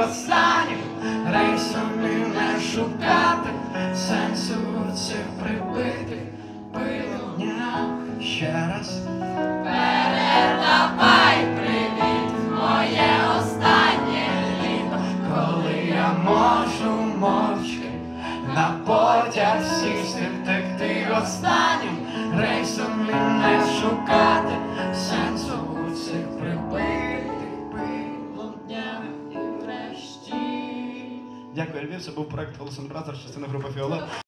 останнім рейсом і не шукати сенсу в цих прибитих пилонях. Ще раз передавай привіт, моє останнє літо, коли я можу мовчки на потяг сісти, втекти останнім рейсом і не шукати сенсу у цих прибитих пилонях. І врешті... Дякую, Львів, це був проект Голосом Бразер, частина групи Фіолет.